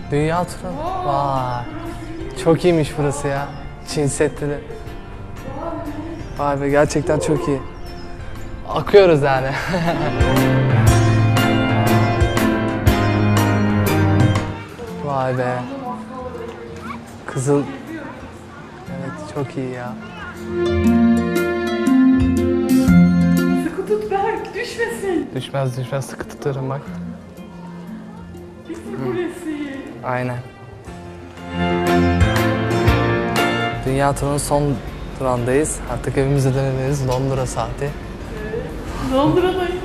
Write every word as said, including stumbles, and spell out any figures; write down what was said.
Dünya turu. Vay. Çok iyiymiş burası ya. Çin Seddi'li. Vay be, gerçekten çok iyi. Akıyoruz yani. Vay be. Kızıl. Evet, çok iyi ya. Sıkı tut Berk, düşmesin. Düşmez düşmez, sıkı tutarım bak. Bizim burası. Aynen. Dünya turunun son durağındayız. Artık evimize dönebiliriz. Londra saati. Londra'dayız.